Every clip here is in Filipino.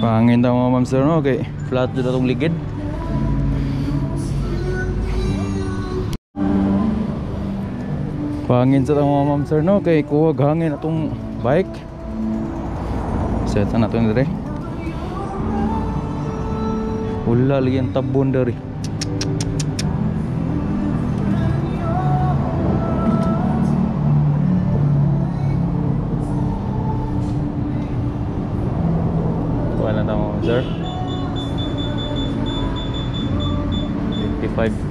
Pangin daw mga ma'am sir no, kay flat dito itong ligid. Pangin sa mga ma'am sir no, kay kuwag hangin atong bike. Set na nato dire. Wala lagi ang tabon dari. Wala na mo sir. 55.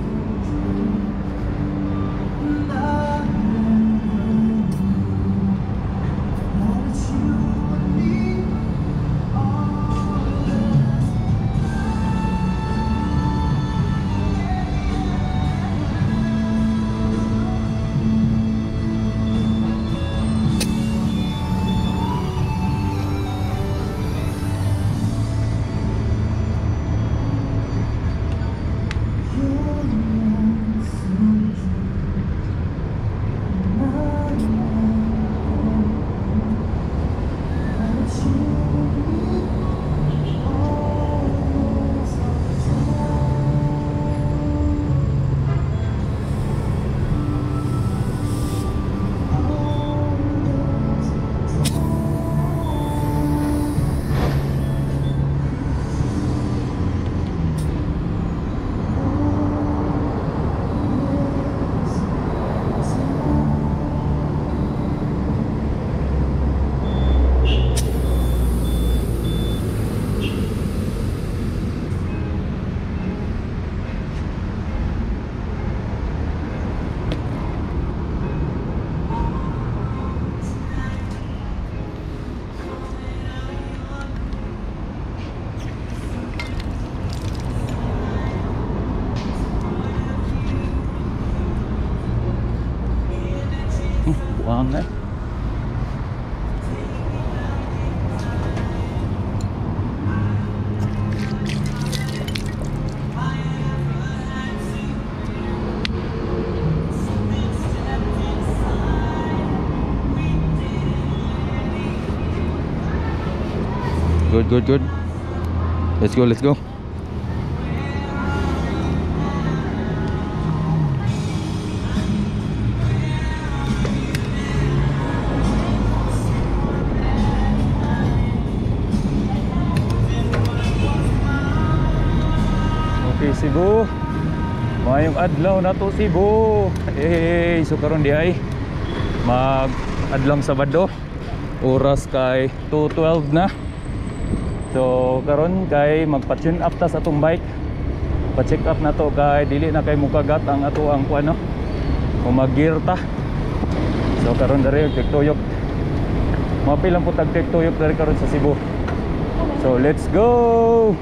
Buang eh. Good. Let's go. Okay, Cebu. Mayong adlaw na to Cebu. So karon di ay mag-adlang Sabado. Oras kay 2:12 na. So karon kay magpa-tune up ta sa atong bike. Pa-check up na to kay dili na kay mukagat ang ato ang kuano. O mag-gear ta. So karon diri tiktuyok. Mapilang po tag tiktuyok diri karon sa Cebu. So let's go.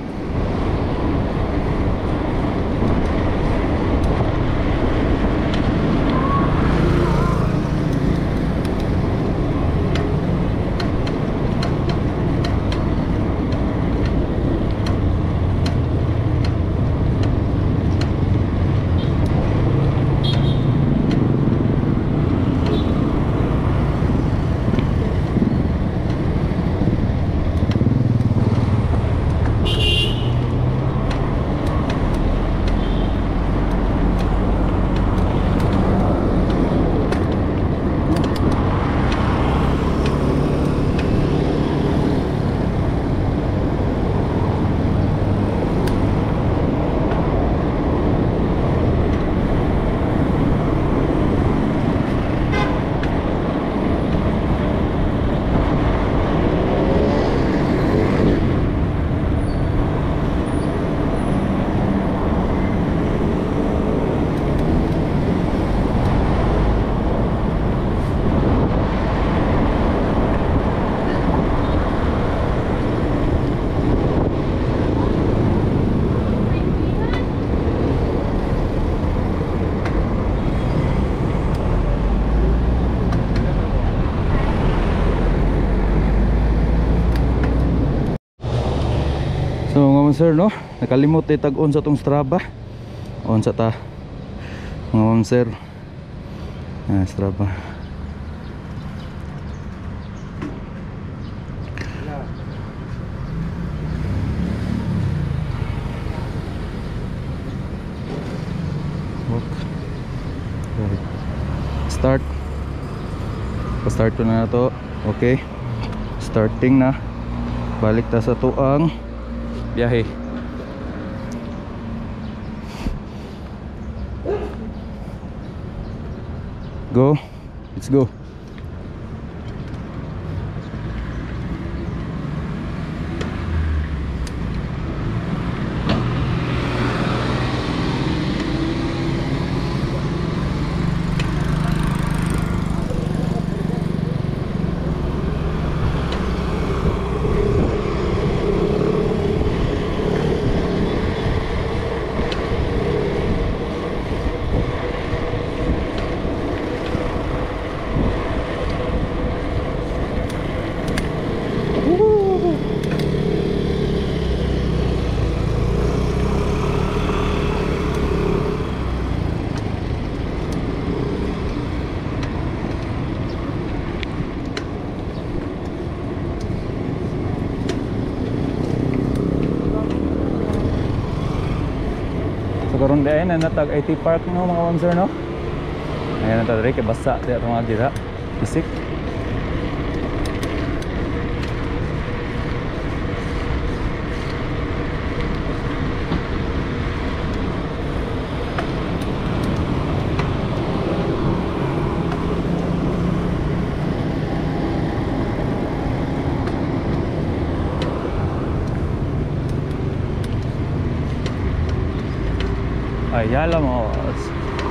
So mga sir no, nakalimot tag-on sa tong Strava. On sa ta mga sir. Strava. start. Pa-start ko na to. Okay. Starting na. Balik ta sa tuang biyahe. Go. Let's go. Karon di ay na natag IT Park no mga mamsir no. Ayan na tadre kay basa di ato mga dira. Isik. Ayala Malls.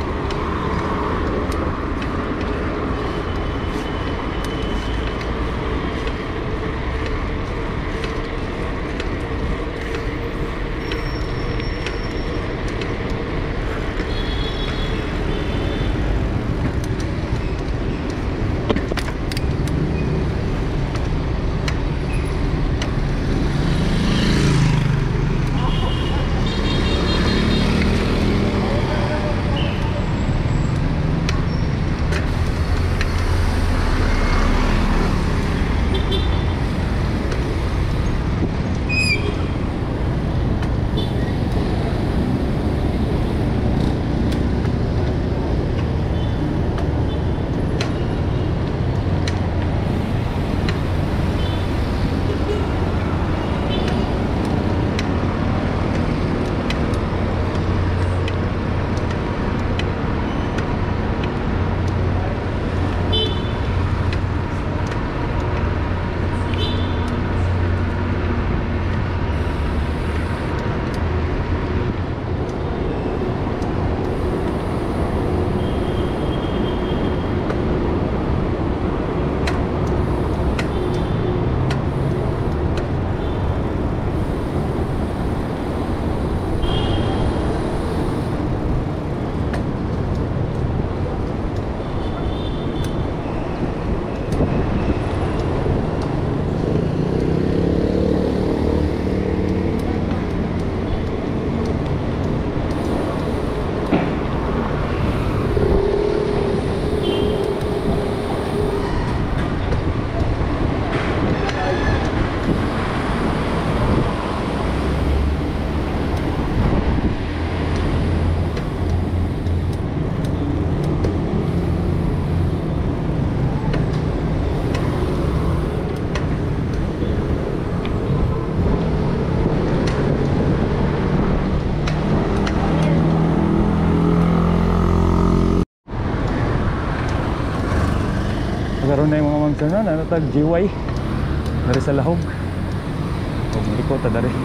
Karon na yung mga mamsir na natag GY dari sa lahog. Huwag malikot ta dari.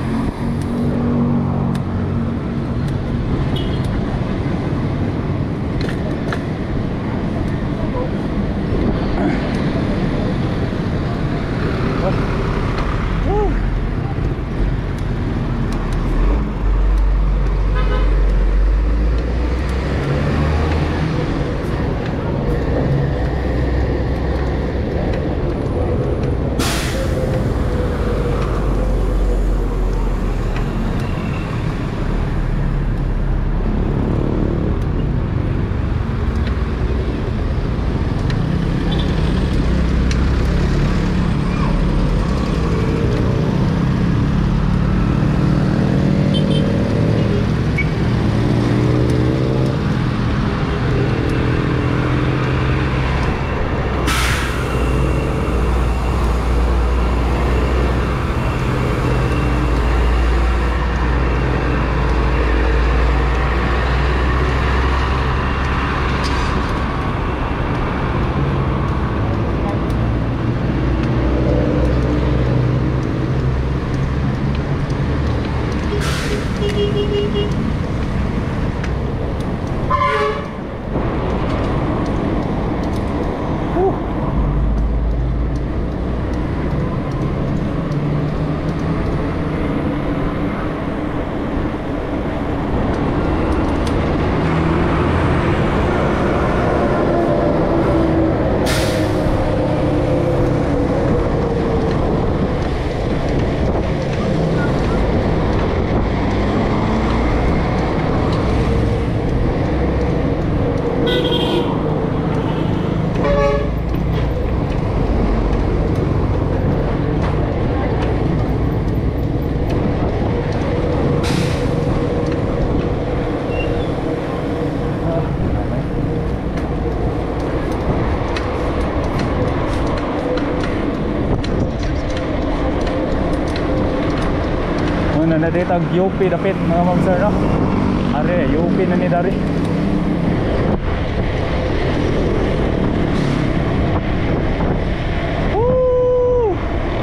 Na dito ang UP dapit mga ma'am sir no. Are UP na ni dari. Woo!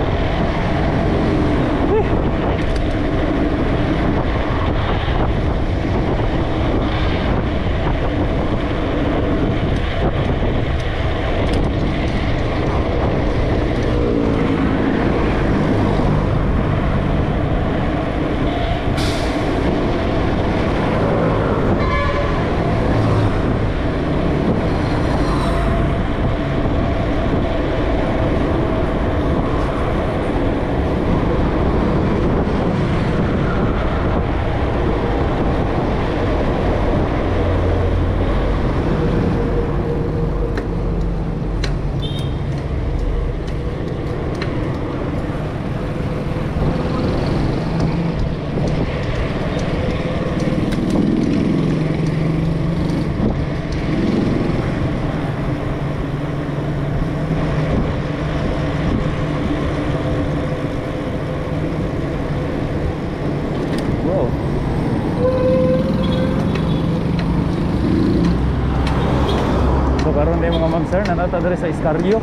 Karon day mga ma'am sir nanata dere sa Iscarrio.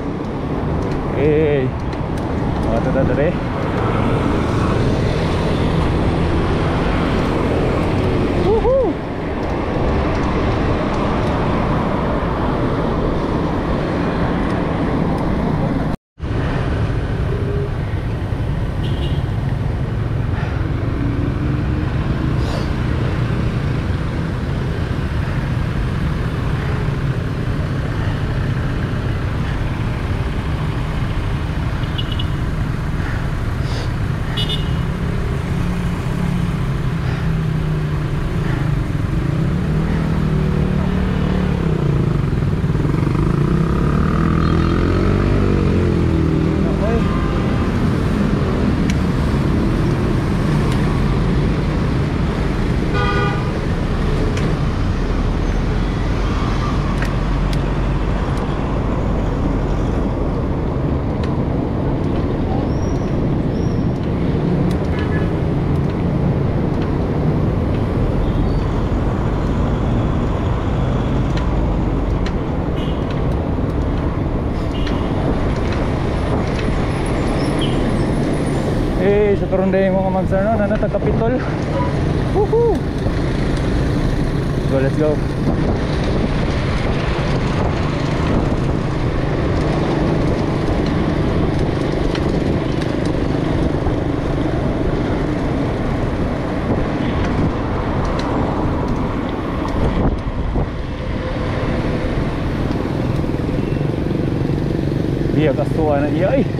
Mga tata dere. Woohoo! Sa karon day mga ma'am sir no nanata Kapitol. Woohoo! So let's go. Dia kasuan na iya eh.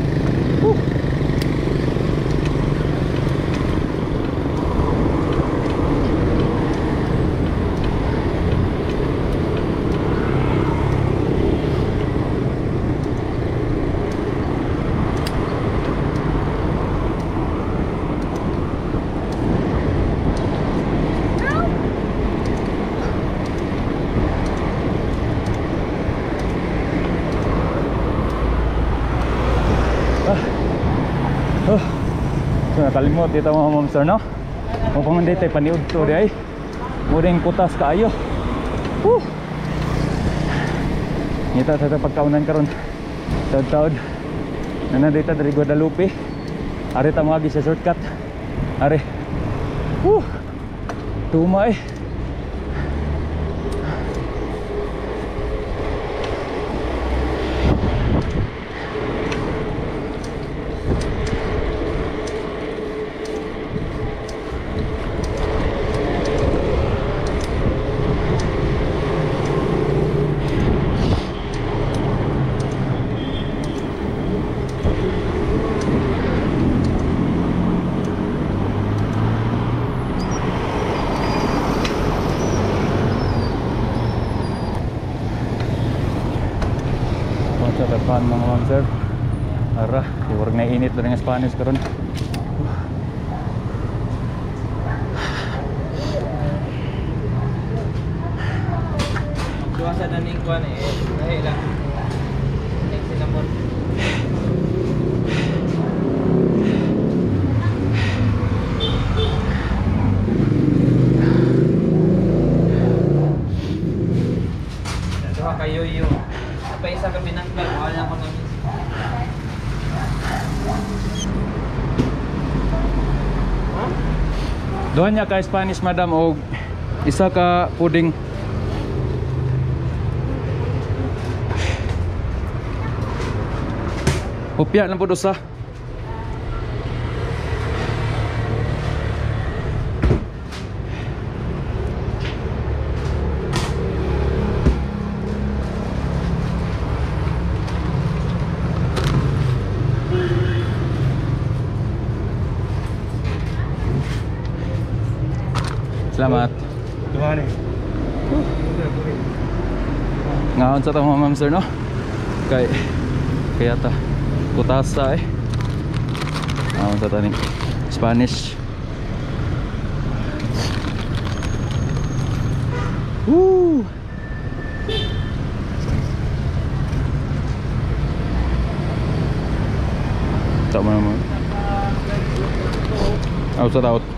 So nakalimot dito mga ma'am sir no. Kung panganday tayo paniud to di ay mudeng kutas kaayo. Ngita sa pagkaunan karon taud-taud na dito dari Guadalupe. Ari ta mga sa shortcut. Ari Tumay. Sa depan mga ma'am sir. Ara, iwarag na init na rin ang Spanish karon. Duwasa na ning kuan dahil lang. Next sinamon. Duha kayo yung pa isa ka binanggal, wala ko namin. Doon niya ka Spanish madam o isa ka puding. Hupya lang po dosa. Salamat. Duhani. Ngaon sa tama ma'am sir no? Kaya ta kutasa eh. Ngaon sa tani Spanish. Woo! Tama naman. Out sa out.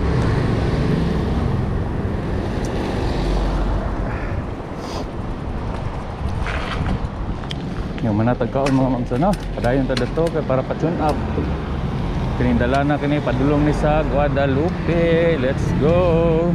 Yung manatag kaon mga ma'am sir no? Padayon ta dito kay para pa-tune up. Kinindala na kini padulong ni sa Guadalupe. Let's go.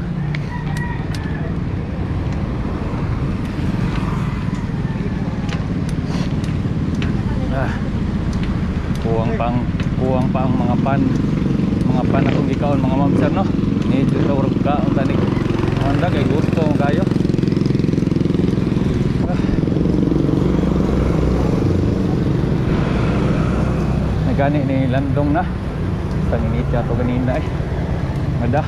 Kuwang pa ang mga pan akong gikaon mga ma'am sir no? Ni dito urog ka ang tanig. Anda kay gusto mo kayo. Gani ni landong na tanginit siya to ganina eh mada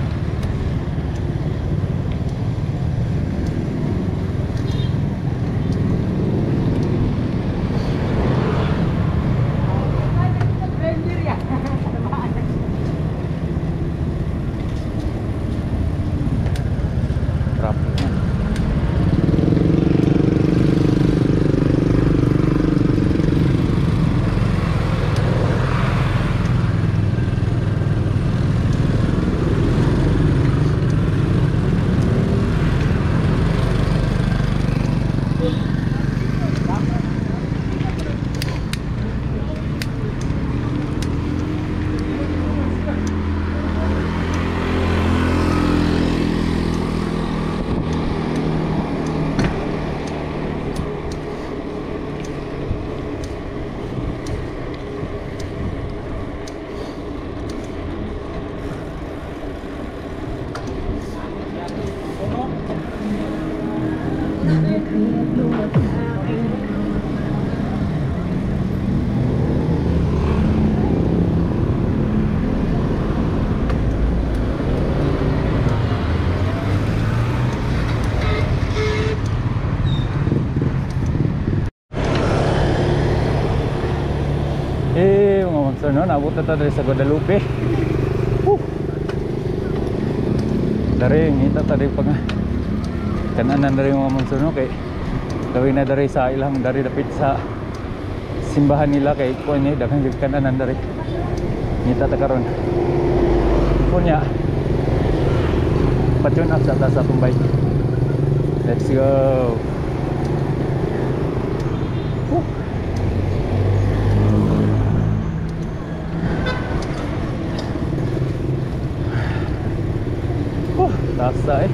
traffic na. Mga monster no, naabot na tayo sa Guadalupe. Dari, ngita tayo pag kananan dari mga monster no, kay gawin na dari sa ilang dari dapit sa simbahan nila kay kuan ni daghang kananan dari. Ngita ta karon. Punya. Pa-tune up sa tumbay. Let's go. Tasa eh.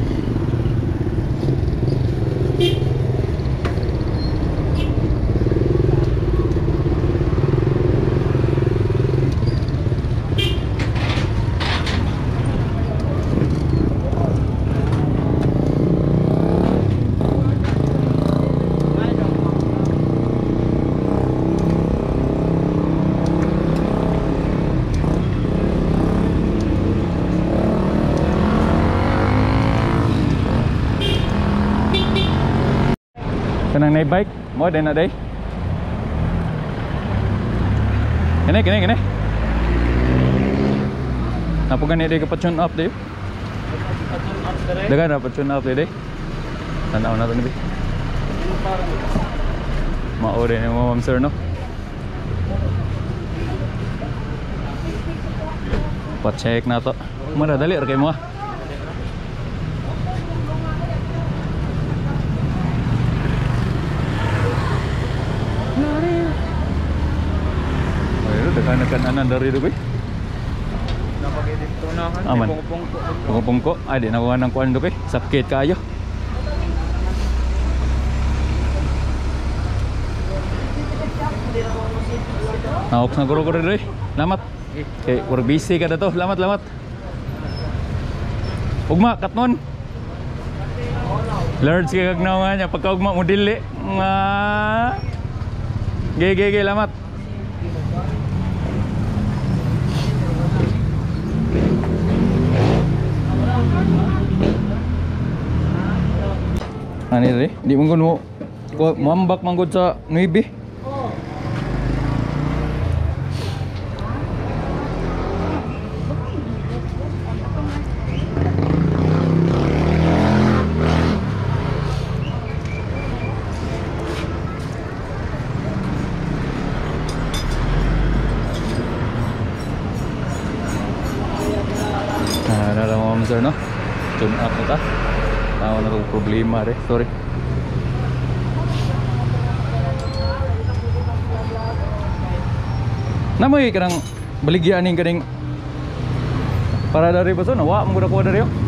Kanang na bike mo din na day. Kene. Napo gani day ka pa tune up day. Dagan na pa tune up day. Tanaw na to ni. Maore ni mo ma'am sir no. Pa-check na to. Mara dali ra kay mo. Kanan dari itu, Napag-edit ko na kan. Aman. Pungko. Pungko. Ay, di nakuha ng kuwan doon, sakit kayo. Naoks na guro-guro doon. Lamat. Okay, we're busy ka na to. Lamat. Ugma, katnon. Large ka kagnaw nga niya. Pagka ugma mo dili. Nga. Gay, lamat. Ano rin? Di mo mo mambak manggod sa Nuibi. Nalala mo sir no? Tune up na ta. Tao na itong problema rin. Sorry. Namoy ka ng baligyan ng kaning para dari ba so? Nawa mo kuha dari yun?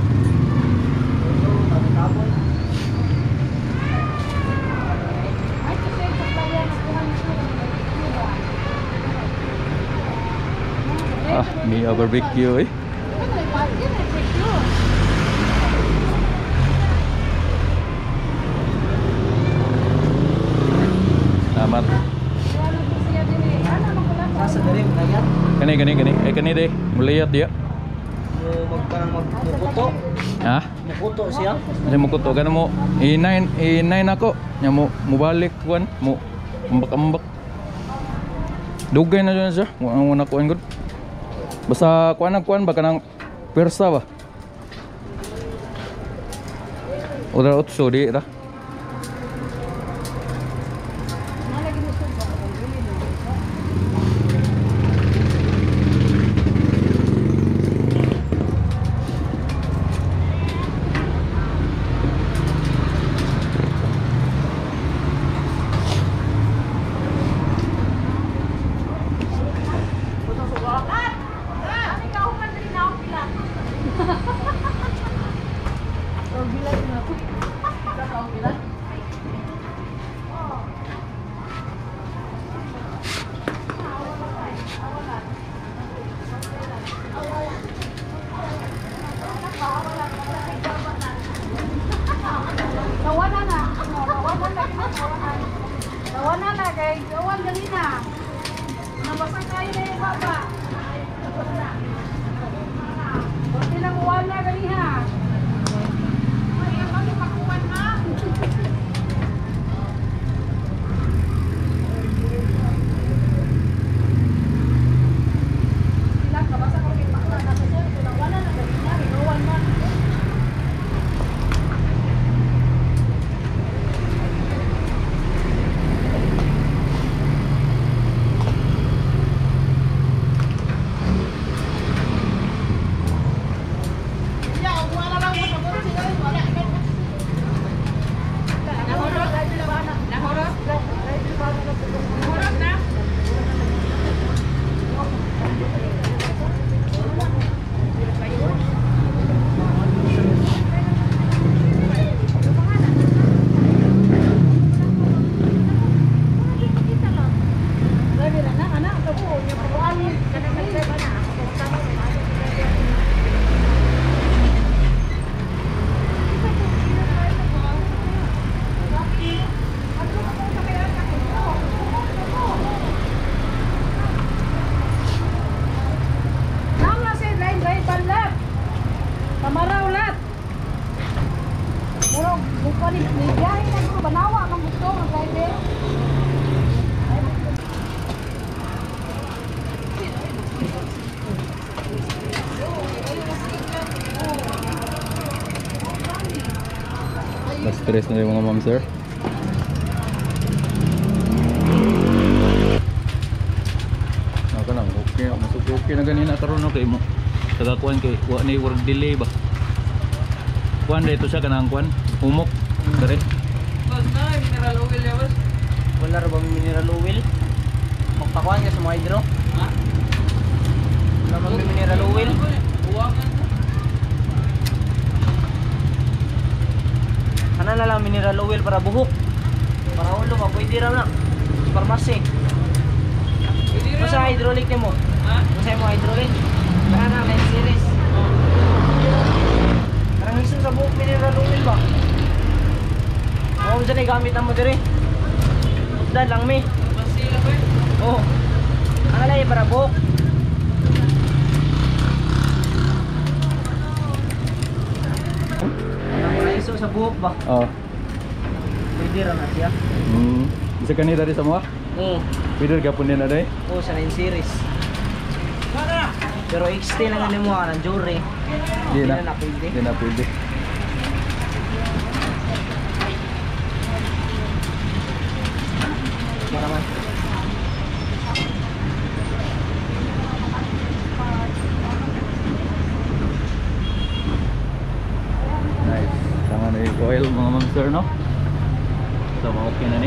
Ah, Mia barbecue eh. Salamat. Sa diri kaya Kani deh. Mulayat dia. magputo. Ha? Mukuto siya. Kasi mo kuto kana mo i9 ako. Nya mo balik kuan mo ambak-ambak. Dugay na dyan siya. Muna kuan gud. Basta kuan ba kanang persa ba? Otra otso di ra. Nawana na kay gawan gali na. Nabasa kayo na yung baba. Hindi na kuwan na gali ha. Ay, ang kami pakuwan ha. Sila kabasa ko kay pakla na sa dyan. Nawana na gali na. Gawan man. Stress na yung mga ma'am sir. Naka lang, okay. Masuk okay na ganina karon okay mo. Tagakuan kay wa ni work delay ba. Kuan dito siya kanang kuan, humok. Dere. Boss na, mineral oil ya boss. Wala ra ba mineral oil? Magpakuan ka sa mga hydro? Ha? Wala ba mineral oil? Buwangan na. Ano na lang mineral oil para buhok? Para ulo ka, pwede raw na. Pharmacy. Pwede rin. Masa hydraulic ni mo? Ha? Masa mo hydraulic? Kaya na, may series. Karang iso sa buhok mineral oil ba? Oo, dyan ay gamit na mo diri. Dahil lang mi. Mas sila ba yun? Oo. Ang alay para buhok. Ang iso sa buhok ba? Oh. Pwede raw na siya. Bisa kanina dari semua. Oo. Pwede ka pun din na day. Oo, sa 9 series. Pero XT lang mo ng jewelry. Di na. na pwede. Di na pwede. Maraman. Nice. Sama na yung oil mga ma'am sir no. So okay na ni.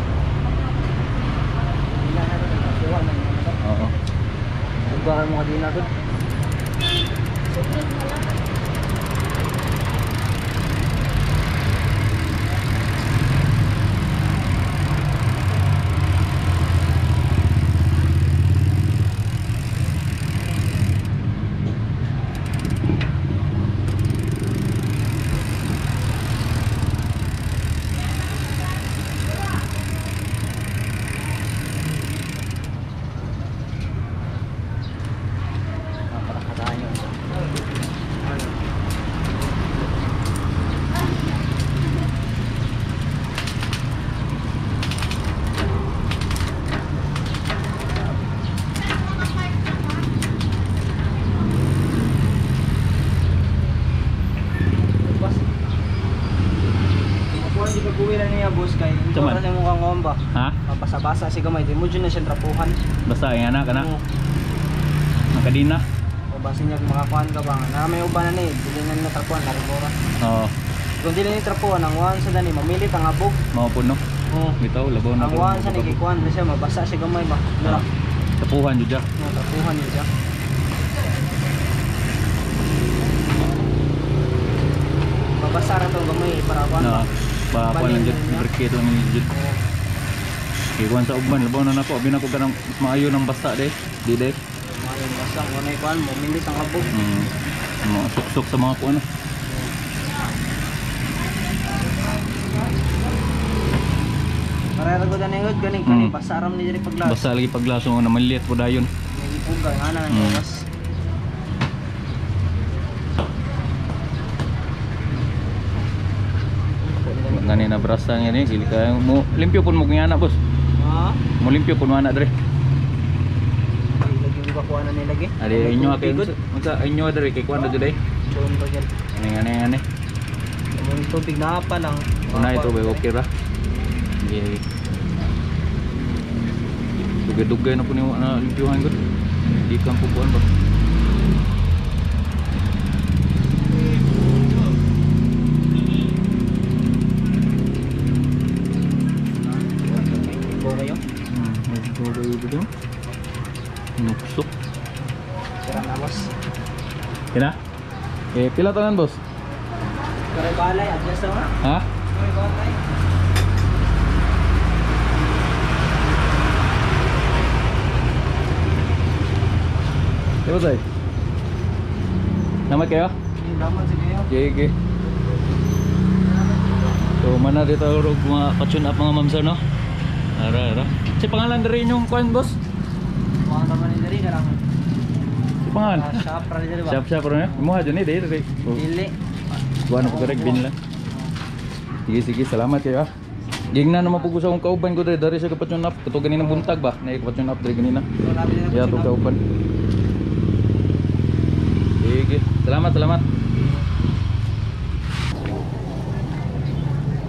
Wala na rin. Wala na rin. Oo. Ugahan mo ka din na doon. Para kasaan yun. Boss. Kung hindi ka buwi na niya boss kay ito Tuman. na mo kang ngomba. Ha? Basa-basa si gamay, di mo dyan na siya trapuhan. Basta yung anak ka na. Oo. Ang kadina. O basi niya kung makakuhan ka ba nga. May uban na ni, dili na nila trapuhan, naribora. Oo. Kung dili ni trapuhan, ang wan sa dani, mamilit ang abog. Mga puno. Oo. Bitaw labaw na Ang wan sa nagikuhan na siya, mabasa siya gamay ba. Dala, Tapuhan jud ja. trapuhan niya siya. Mabasa ra to gamay para kuhan Na ba. pa kuan lang jud brikit lang jud. Oo. Ikuan sa ugman labaw na nako abi na ko kanang maayo ng basta de. Di de. Maayong basa, kung ano kuhan, mamilit ang abog. Mga suksok sa mga kuan. Para ra gud anay ganing kani basa ram ni diri paglas. Basta lagi paglaso na maliit po dayon. May ipuga ana nang oras. Ngani na brasa ngani sili ka mo limpyo pun mo ngana boss. Ha? Mo limpyo pun ana dire. Lagi ba kuha na nilagi? Adi inyo kay unsa inyo dire kay kuan jud ay. Chon ba yan? Ngani. Yung tubig na pa lang. Una ito ba okay ra? Sige. Dugay-dugay na po ni na limpyuhan ko. Di kang pupuan ba? Go kayo? Dugay dito. Nuksok. Sira na boss. Kina? Pila tanan boss? Kare balay, adjust na. Ha? Kare balay. Diba tay? Namat kayo? Laman si kayo. Sige. So mana dito rog mga pa-tune up mga ma'am sir no? Ara. Si pangalan diri inyong kuan boss? Kuha naman ni diri karang. Si pangalan? Shop ra diri ba? Siap ro ya. Mo aja ni diri. Dili. Buwan ko correct bin lang. Sige, salamat kayo ah. Gingna naman po ko sa akong kauban ko dari sa kapatyon up. Kato ganina buntag ba? Na kapatyon up dari ganina. Ya to kauban. Sige, salamat.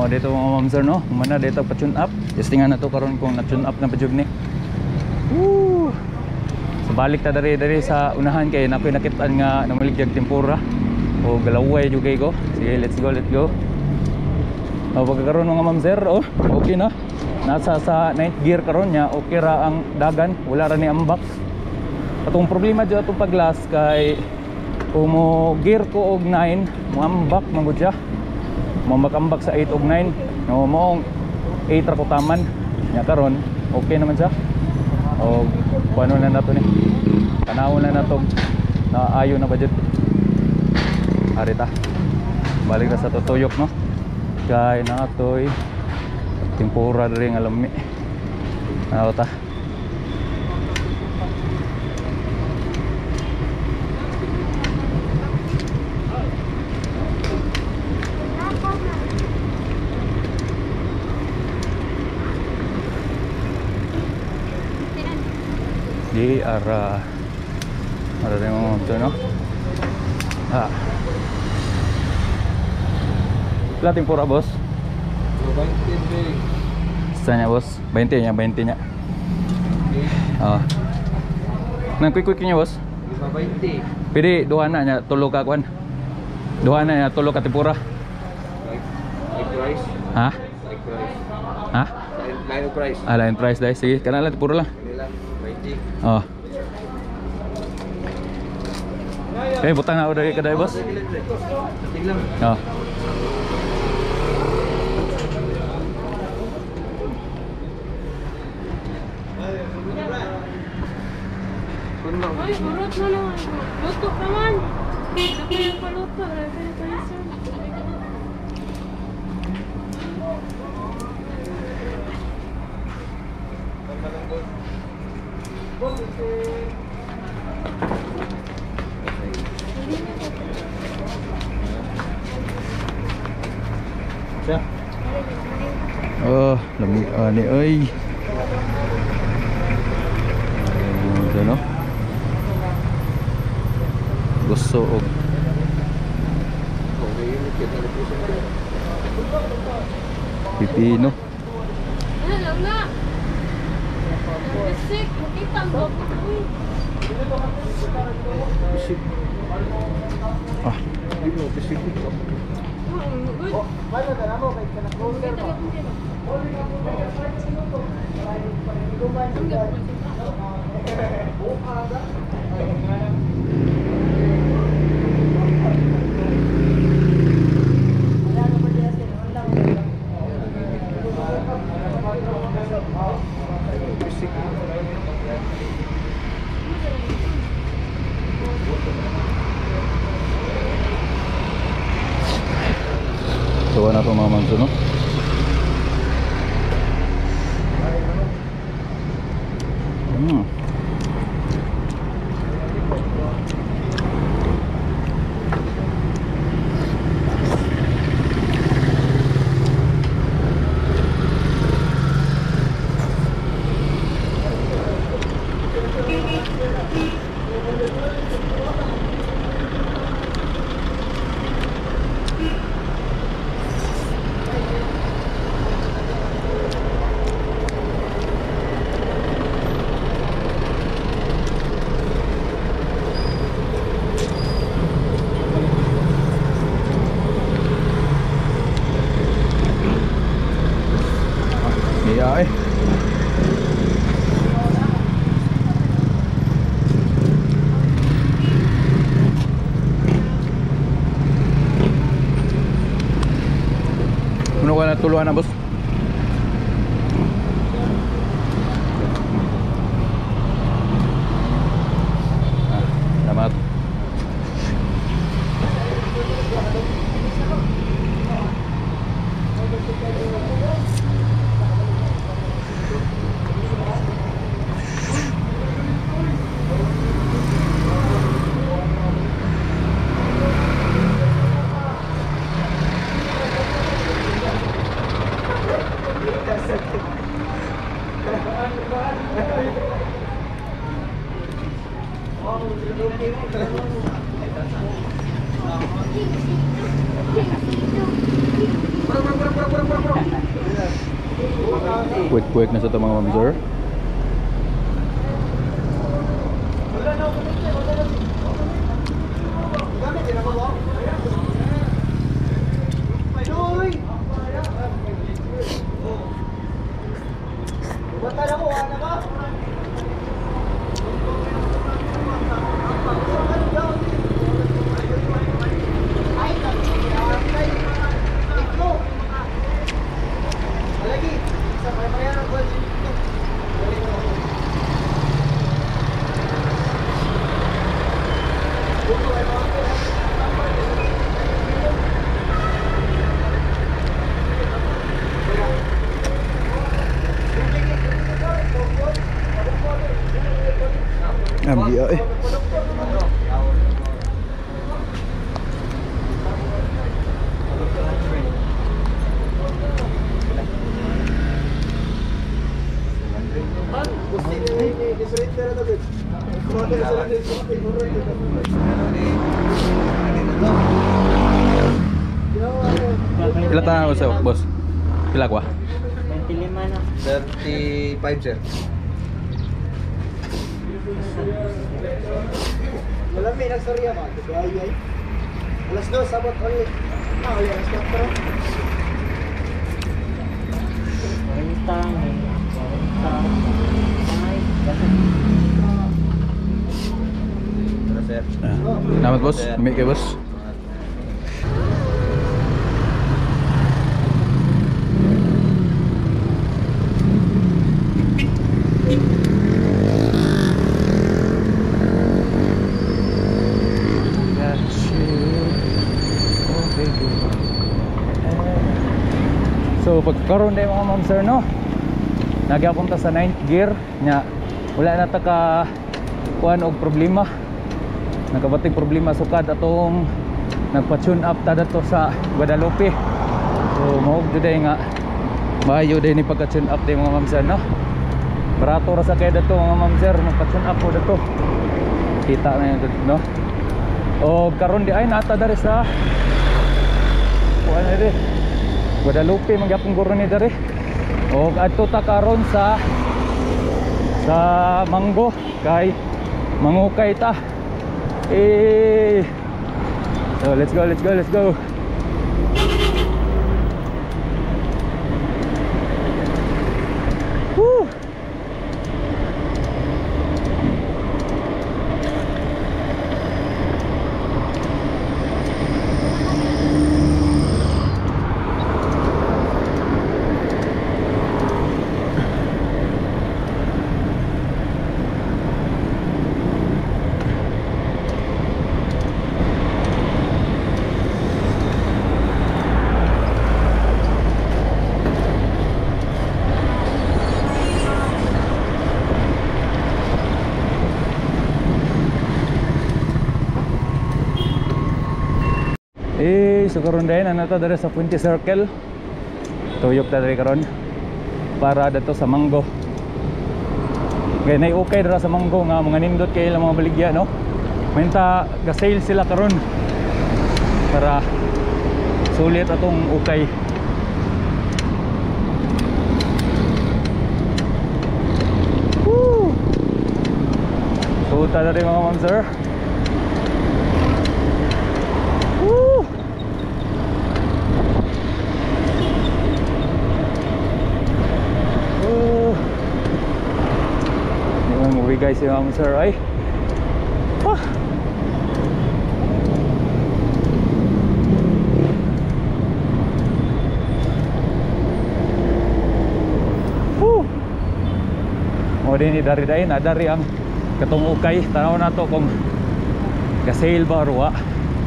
dito mga ma'am sir no. Humana dito pa tune up. Testingan na to karon kung na tune up na pa jud ni. Woo! So balik ta dari sa unahan kay nakoy nakitaan nga namaligyan tempura. O galaway jud kay ko. Sige, let's go. Pagkakaroon mga ma'am sir, oh, okay na. Nasa sa 9th gear karon nya, okay ra ang dagan, wala ra ni ambak. Atong problema dito atong paglas kay kung mo gear ko og 9, mo ambak man gud siya. Ambak sa 8 og 9. No, mo 8 ra ko taman. Nya karon, okay naman siya. O paano na nato ni? Tanawon na nato. Na ayo na budget. Arita. Balik na sa tutuyok no. Kay natoy tempura diri nga lami. Ano ta? Di ara rin mga ito no. Pila tempura boss? 20 Sanya boss? 20 nya. Nang quick nya boss? 20. Pwede duha na nya tulo ka kwan. Duha na nya tulo ka tempura. Like rice. Ha? Like rice. Ha? Line of rice. Lain price dai. Sige, kana lang tempura lang. Nila 20. Okay, butang na ako dari kedai boss. Tiglang. Ay, urot na naman. Luto naman. Ako yung paluto. Siya. Lamig ani ay. Ano? Gusto og pipino. Ano na? Bisik, makita mo. Bisik. Dito bisik dito. Tuwa na ito mga manso no. Iya eh. Ano ka na tuluan na boss? Salamat. Thank you. Quick na sa ito mga ma'am sir. Ambil eh. Pila tahan ko sa boss? Pila ko? 25 na. 35 sir. Wala may nagsarya ba? Ay. Alas 2 sabot ulit. Alas 4. Bintang. Sir. Selamat bos, ambil ke bos. So pagkaroon din mga ma'am sir no, nagyapunta sa 9th gear nya wala na ta ka kuan og problema, nakabating problema sukad atong nagpa-tune up ta dato sa Guadalupe. So mao jud nga maayo din ni pagka-tune up din mga ma'am sir no, barato ra sa kay dato mga ma'am sir, magpa-tune up po dato kita na yun no. O karon di ay nata dari sa kuan ni Guadalupe magyapong guro ni dere. O adto ta karon sa Manggo kay mangukay ta. So let's go. Woo! So karon din ana ta dere sa Puente Circle. Tuyok ta dere karon para dato sa Manggo. Kay nay okay dira sa Manggo nga mga nindot kay ilang mga baligya no. Menta ga sale sila karon para sulit atong ukay. Woo! So ta dere mga ma'am sir. Woo! Guys yung ma'am sir ay o din dari dahil na dari ang katong ukay tanaw na to kung ka-sale ba or wa.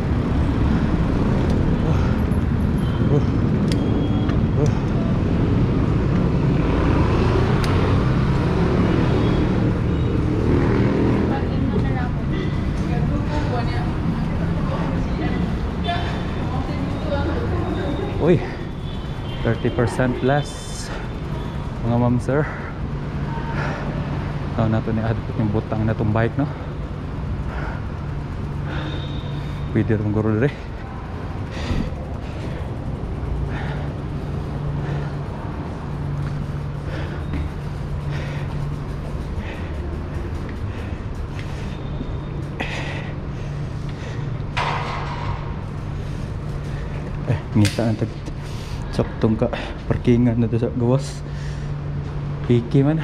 Uy, 30% less mga ma'am sir. Taw na to ni adto yung butang na tong bike no. Pwede rin guro dire. ngita ang tag saktong ka parkingan na to sa gawas. Piki man.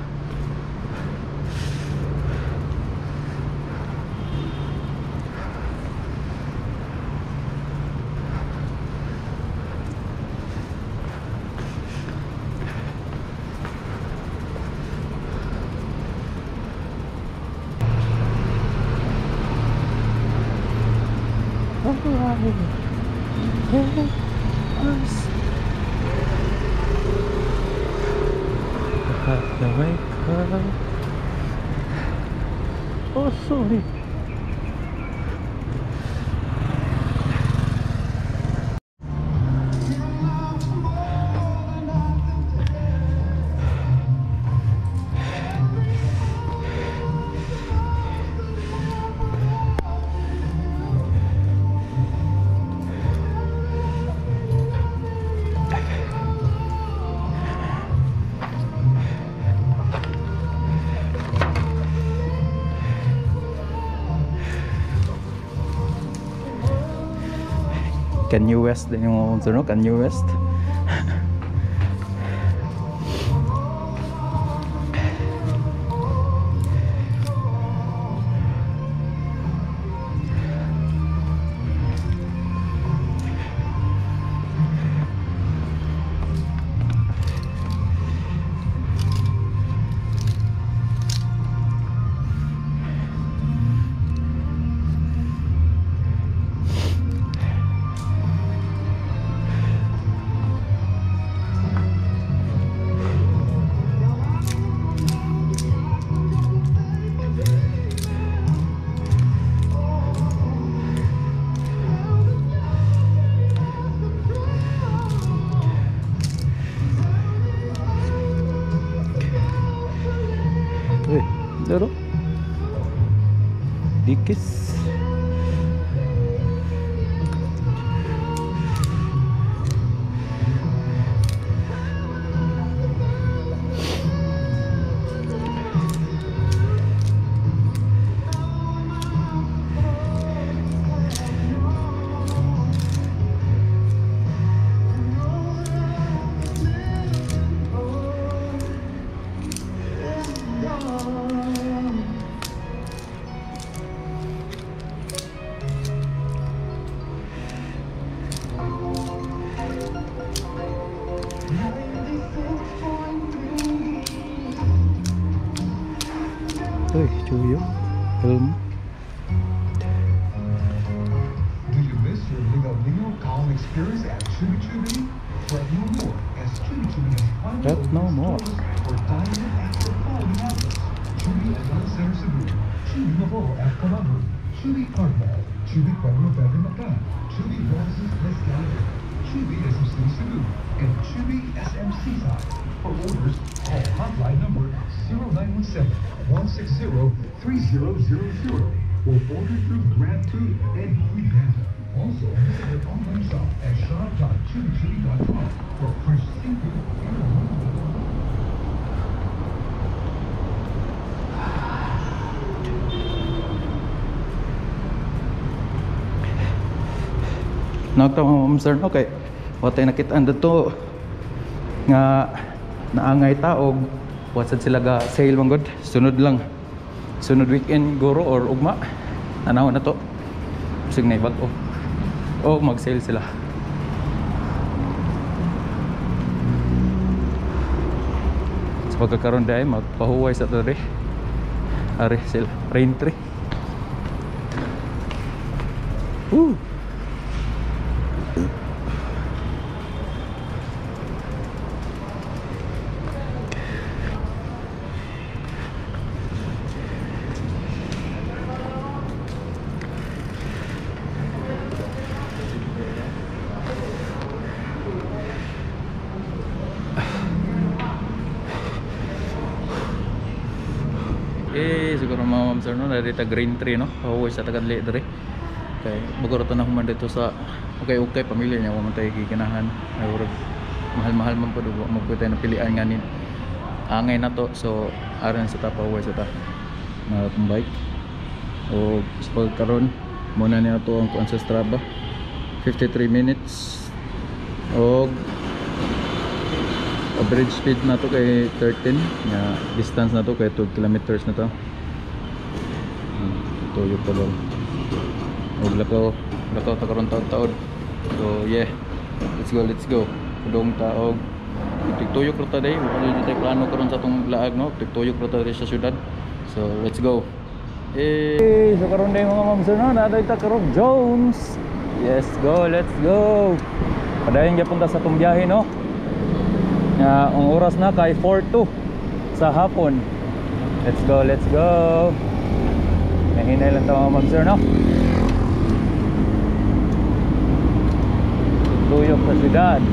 Oh, sorry. Kanye West din yung sunod, Kanye West. Laro dikis Chuyo film. Do you miss your Lingo calm experience at Chewy Chewy? Fret no more, as Chewy Chewy has finally Fret no opened more. stores for diamond after quality outlets. Chewy Advanced Center Cebu, Chewy Mahal at Calabro, Chewy Carmel, Chewy Pueblo Verde Macau, Chewy Roses Escalade, Chewy SMC Cebu, and Chewy SMC Side. For orders, call hotline number 0917-160-3000 or order through GrabFood and Food Panda. Also, visit their online shop at shop.chewychewy.com for fresh seafood and Nagtawang sir, okay. Watay nakitaan dito nga naangay taog wasad sila ga sale man god. Sunod lang. Sunod weekend guro or ugma. Anaw na to. Sig na bag-o. O mag-sale sila. Sa pagkakaroon dahil magpahuway sa to rin. Ari sila. Rain tree. Woo! Siguro mga ma'am sir no, narita green tree no, pahuway sa tagadli dere. Kay baguro to na human dito sa okay pamilya niya wa man tay giganahan. Ay urag mahal-mahal man pud mo pud tay napilian nganin. Angay na to so aron sa ta pahuway sa ta. Na bike. O sa pagkaron muna niya to ang kuan sa Strava. 53 minutes Og average speed na to kay 13 nga distance na to kay 12 kilometers na to. Tuyok pa daw. Og lakaw ta karon taon. So yeah, let's go kudong ta og tigtuyok ra ta day. Wala jud tay plano karon sa tong laag no, tigtuyok ra ta sa syudad. So let's go. Hey, so karon day mga ma'am sir no, naday ta karong Jones. Let's go. Padayon gyapon ta sa tong biyahe no. Nga ang oras na kay 4:02 sa hapon. Let's go. Nahinay lang ta mga ma'am sir no. Tuyok sa syudad.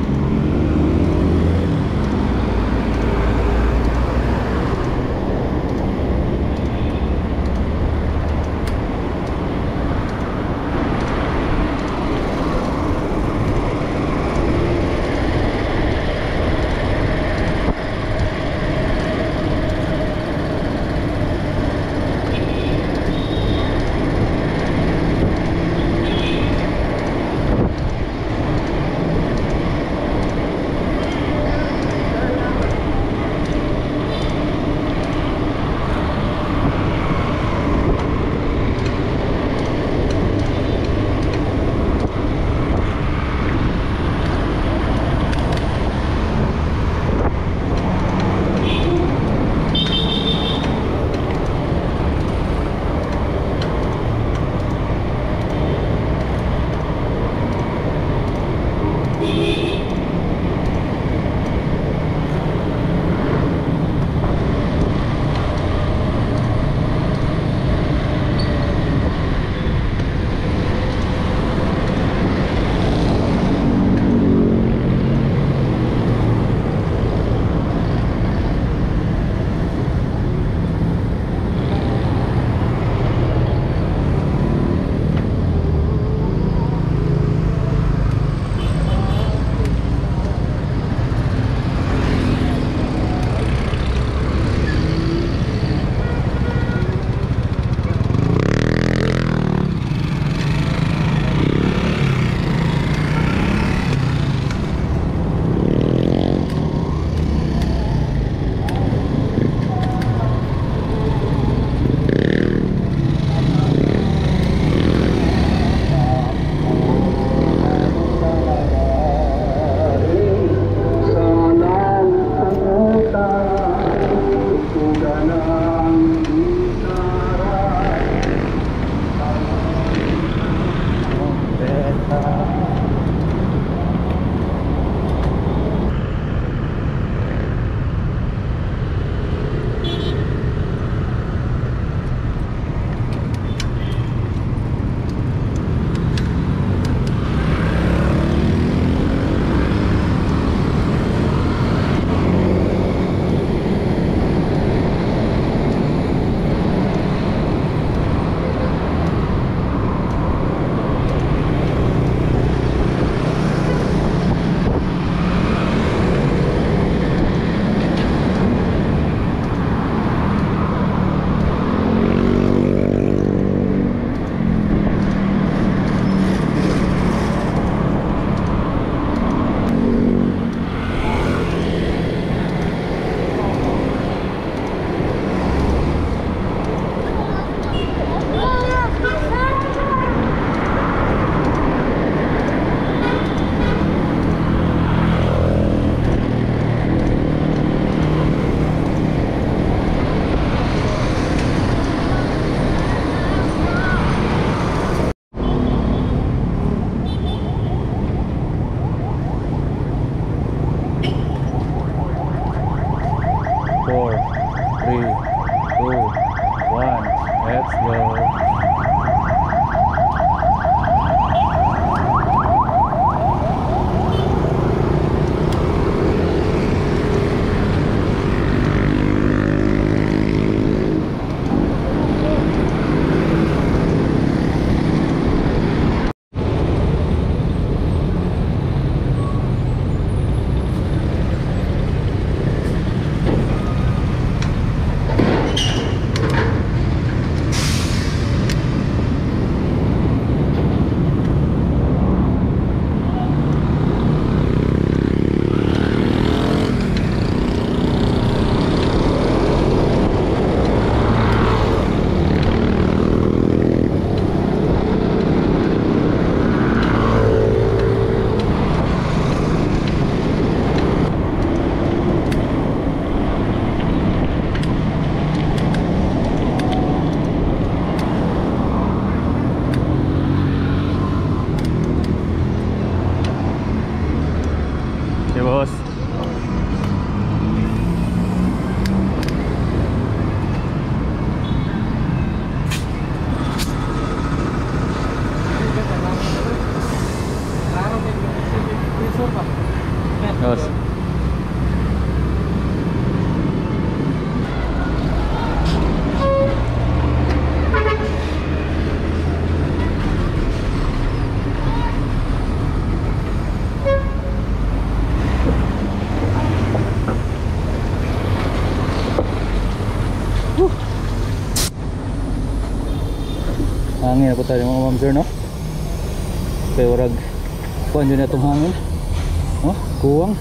Hangin ako tayo mga ma'am sir, no? Kaya warag kuhan dyan na itong hangin. Oh, kuwang.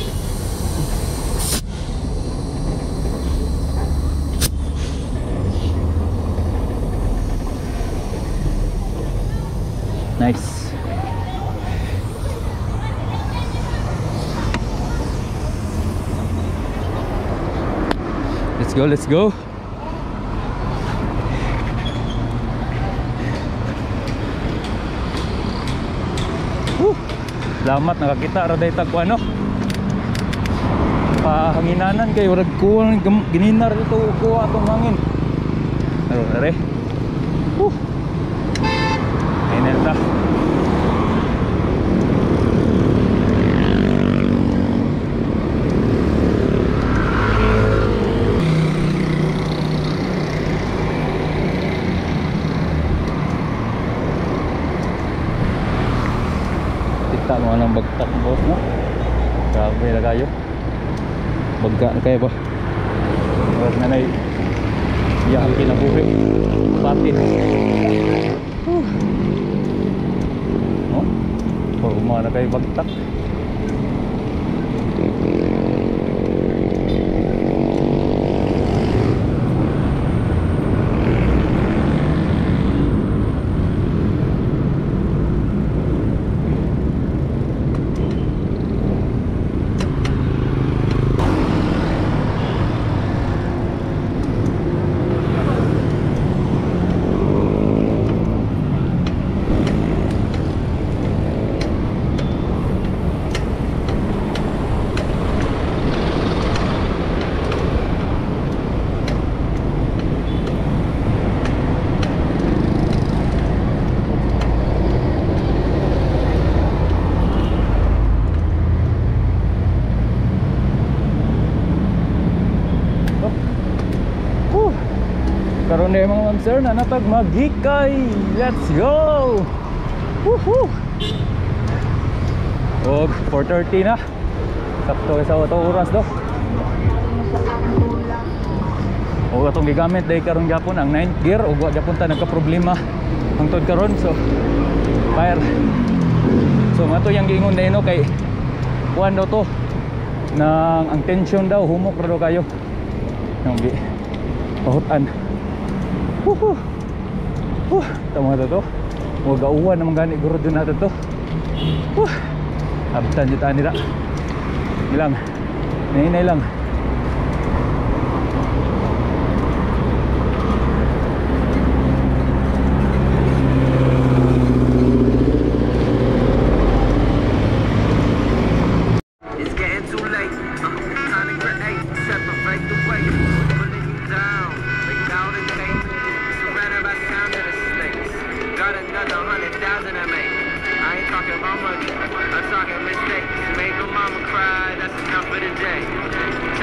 Nice. Let's go, let's go. Salamat nakakita ra day tag ano. Pahanginanan kay warag kuwang gininar ito kuha atong hangin. Aro are. Ayun ta. Kita mo anong bagtak boss, no? Grabe na kayo. Bagka na kayo ba? Huwag na na iyahan kinabuhi. Patin. No? Paguma na kayo bagtak. Karon na mga ma'am sir na natag magikay. Let's go. Woohoo. Og 4:30 na. Sakto sa ato oras do. O atong gigamit dai karon gyapon ang 9th gear ug wa gyapon ta nagka problema hangtod karon, so fire. So mato yang giingon dai no kay kuan daw to nang ang tension daw humok ra daw kayo. Nang gi pahutan. Tama na to. Huwag gauwan naman gani guro dun natin to. Abtan dito nila. Ilang. Nainay lang. It's getting too late. Time to create, separate the way. Pulling you down, like down and take. Surrounded by sound of the snakes. Got another 100,000 I make. I ain't talking about money, I'm talking mistakes. Make a mama cry, that's enough for the day.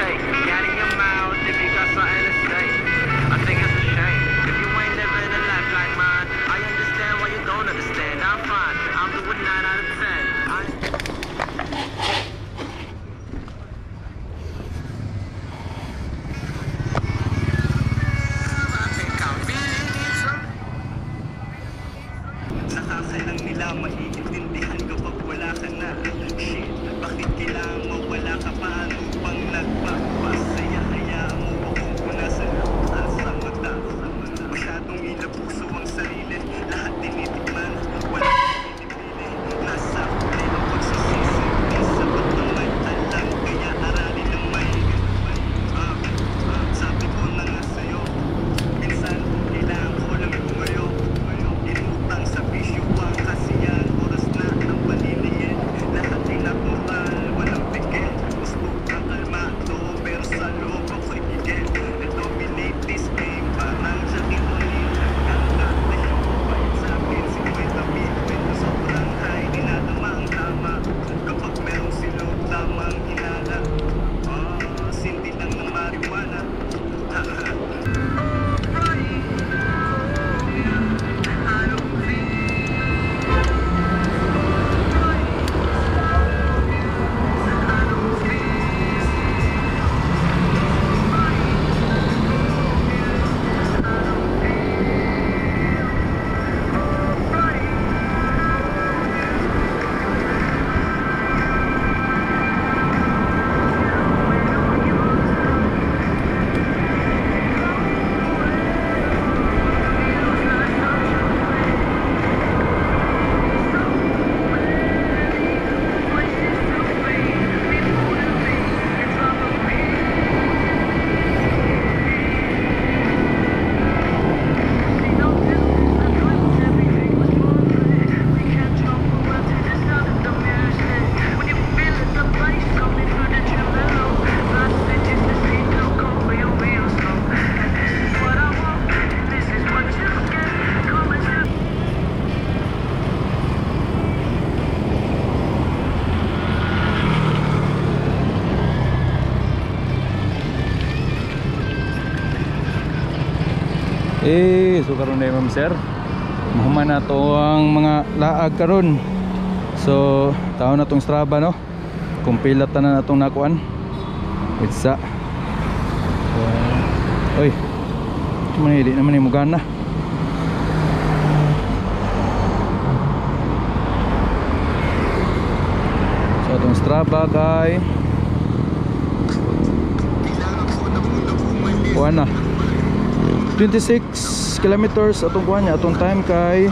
So karon na ma'am sir, mahuman na to ang mga laag karon. So taon na tong Strava no, kung pila tanan na tong nakuan itsa. Oy, manili naman yung mugana. So itong Strava kay kuan na 26 kilometers atong kuan niya, atong time kay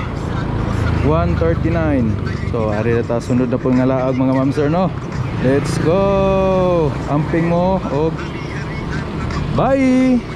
1:39. So ari na ta sunod na po nga laag mga ma'am sir no. Let's go. Amping mo og bye.